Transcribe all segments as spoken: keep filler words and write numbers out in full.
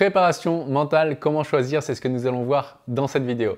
Préparation mentale, comment choisir, c'est ce que nous allons voir dans cette vidéo.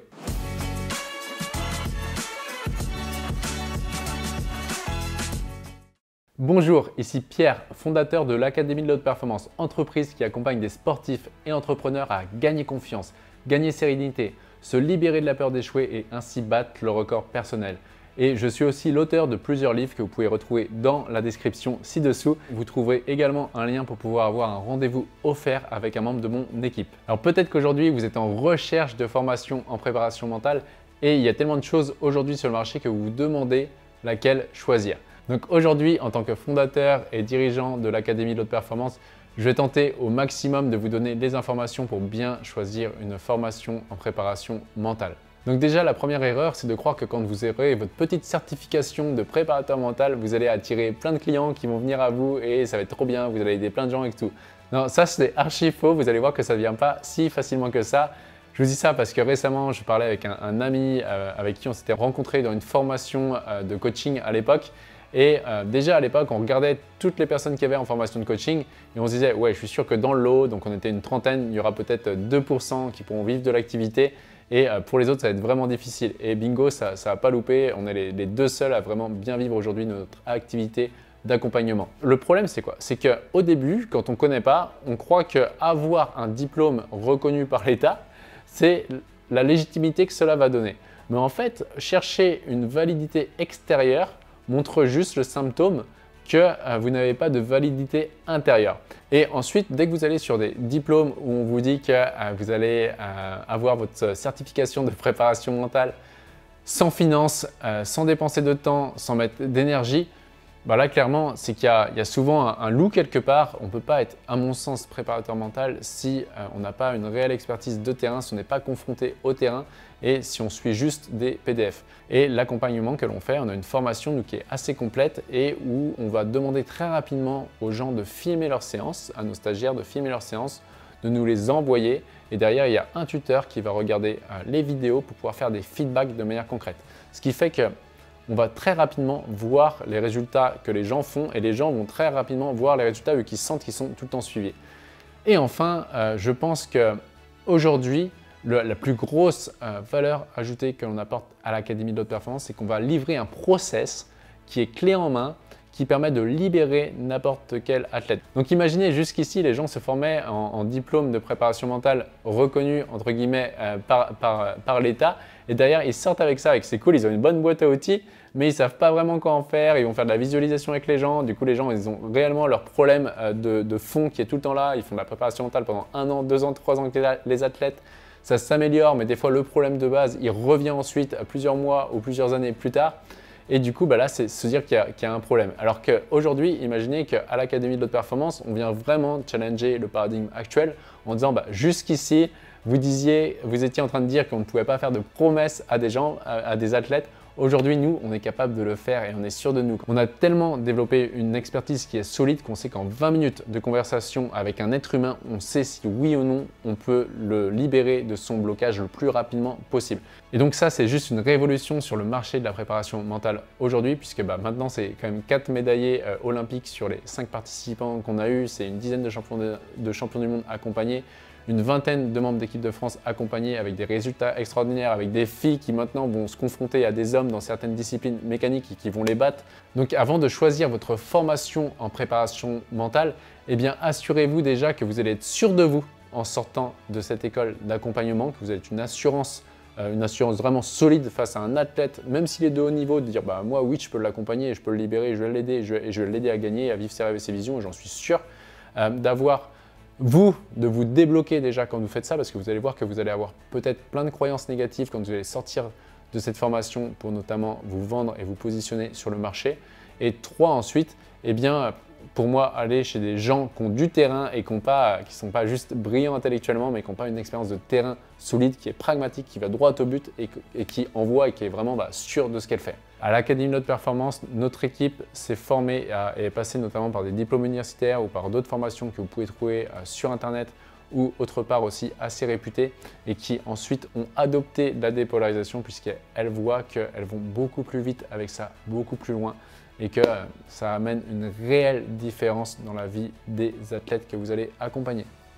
Bonjour, ici Pierre, fondateur de l'Académie de l'Haute Performance, entreprise qui accompagne des sportifs et entrepreneurs à gagner confiance, gagner sérénité, se libérer de la peur d'échouer et ainsi battre le record personnel. Et je suis aussi l'auteur de plusieurs livres que vous pouvez retrouver dans la description ci-dessous. Vous trouverez également un lien pour pouvoir avoir un rendez-vous offert avec un membre de mon équipe. Alors peut-être qu'aujourd'hui vous êtes en recherche de formation en préparation mentale et il y a tellement de choses aujourd'hui sur le marché que vous vous demandez laquelle choisir. Donc aujourd'hui, en tant que fondateur et dirigeant de l'Académie de l'Haute Performance, je vais tenter au maximum de vous donner les informations pour bien choisir une formation en préparation mentale. Donc déjà, la première erreur, c'est de croire que quand vous aurez votre petite certification de préparateur mental, vous allez attirer plein de clients qui vont venir à vous et ça va être trop bien, vous allez aider plein de gens et tout. Non, ça c'est archi faux, vous allez voir que ça ne vient pas si facilement que ça. Je vous dis ça parce que récemment, je parlais avec un, un ami euh, avec qui on s'était rencontré dans une formation euh, de coaching à l'époque. Et euh, déjà à l'époque, on regardait toutes les personnes qui avaient en formation de coaching et on se disait « ouais, je suis sûr que dans le lot, donc on était une trentaine, il y aura peut-être deux pour cent qui pourront vivre de l'activité. Et pour les autres, ça va être vraiment difficile. Et bingo, ça ne va pas louper. On est les, les deux seuls à vraiment bien vivre aujourd'hui notre activité d'accompagnement. Le problème, c'est quoi? C'est qu'au début, quand on ne connaît pas, on croit qu'avoir un diplôme reconnu par l'État, c'est la légitimité que cela va donner. Mais en fait, chercher une validité extérieure montre juste le symptôme que euh, vous n'avez pas de validité intérieure. Et ensuite, dès que vous allez sur des diplômes où on vous dit que euh, vous allez euh, avoir votre certification de préparation mentale sans finance, euh, sans dépenser de temps, sans mettre d'énergie, bah là clairement, c'est qu'il y, y a souvent un, un loup quelque part. On ne peut pas être, à mon sens, préparateur mental si euh, on n'a pas une réelle expertise de terrain, si on n'est pas confronté au terrain et si on suit juste des P D F. Et l'accompagnement que l'on fait, on a une formation nous, qui est assez complète et où on va demander très rapidement aux gens de filmer leurs séances, à nos stagiaires de filmer leurs séances, de nous les envoyer. Et derrière, il y a un tuteur qui va regarder euh, les vidéos pour pouvoir faire des feedbacks de manière concrète. Ce qui fait que on va très rapidement voir les résultats que les gens font et les gens vont très rapidement voir les résultats vu qu'ils sentent qu'ils sont tout le temps suivis. Et enfin, euh, je pense qu'aujourd'hui, la plus grosse euh, valeur ajoutée que l'on apporte à l'Académie de l'Haute Performance, c'est qu'on va livrer un process qui est clé en main, qui permet de libérer n'importe quel athlète. Donc imaginez jusqu'ici, les gens se formaient en, en diplôme de préparation mentale reconnu entre guillemets euh, par, par, par l'État et derrière ils sortent avec ça, avec c'est cool, ils ont une bonne boîte à outils mais ils ne savent pas vraiment quoi en faire, ils vont faire de la visualisation avec les gens, du coup les gens ils ont réellement leur problème euh, de, de fond qui est tout le temps là, ils font de la préparation mentale pendant un an, deux ans, trois ans avec les athlètes, ça s'améliore mais des fois le problème de base il revient ensuite plusieurs mois ou plusieurs années plus tard. Et du coup, bah là, c'est se dire qu'il y, qu'il y a un problème. Alors qu'aujourd'hui, imaginez qu'à l'Académie de l'Haute Performance, on vient vraiment challenger le paradigme actuel en disant bah, jusqu'ici, vous disiez, vous étiez en train de dire qu'on ne pouvait pas faire de promesses à des gens, à, à des athlètes. Aujourd'hui, nous, on est capable de le faire et on est sûr de nous. On a tellement développé une expertise qui est solide qu'on sait qu'en vingt minutes de conversation avec un être humain, on sait si oui ou non on peut le libérer de son blocage le plus rapidement possible. Et donc ça, c'est juste une révolution sur le marché de la préparation mentale aujourd'hui puisque bah, maintenant, c'est quand même quatre médaillés euh, olympiques sur les cinq participants qu'on a eu. C'est une dizaine de champions, de, de champions du monde accompagnés. Une vingtaine de membres d'équipe de France accompagnés avec des résultats extraordinaires, avec des filles qui maintenant vont se confronter à des hommes dans certaines disciplines mécaniques et qui vont les battre. Donc avant de choisir votre formation en préparation mentale, eh bien assurez-vous déjà que vous allez être sûr de vous en sortant de cette école d'accompagnement, que vous avez une assurance, euh, une assurance vraiment solide face à un athlète, même s'il est de haut niveau, de dire bah, moi oui je peux l'accompagner, je peux le libérer, je vais l'aider, et je vais l'aider à gagner, à vivre ses rêves et ses visions et j'en suis sûr euh, d'avoir vous, de vous débloquer déjà quand vous faites ça parce que vous allez voir que vous allez avoir peut-être plein de croyances négatives quand vous allez sortir de cette formation pour notamment vous vendre et vous positionner sur le marché. Et trois, ensuite, eh bien, pour moi, aller chez des gens qui ont du terrain et qui ne sont pas juste brillants intellectuellement mais qui n'ont pas une expérience de terrain solide, qui est pragmatique, qui va droit au but et, et qui envoie et qui est vraiment bah, sûr de ce qu'elle fait. À l'Académie de l'Haute Performance, notre équipe s'est formée et est passée notamment par des diplômes universitaires ou par d'autres formations que vous pouvez trouver sur Internet ou autre part aussi assez réputées et qui ensuite ont adopté la dépolarisation puisqu'elles voient qu'elles vont beaucoup plus vite avec ça, beaucoup plus loin et que ça amène une réelle différence dans la vie des athlètes que vous allez accompagner.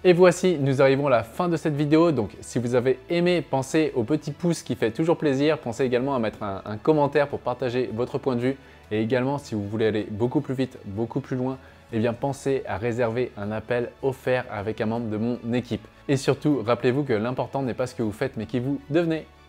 Et voici, nous arrivons à la fin de cette vidéo. Donc si vous avez aimé, pensez au petit pouce qui fait toujours plaisir. Pensez également à mettre un, un commentaire pour partager votre point de vue. Et également, si vous voulez aller beaucoup plus vite, beaucoup plus loin, eh bien pensez à réserver un appel offert avec un membre de mon équipe. Et surtout, rappelez-vous que l'important n'est pas ce que vous faites, mais qui vous devenez.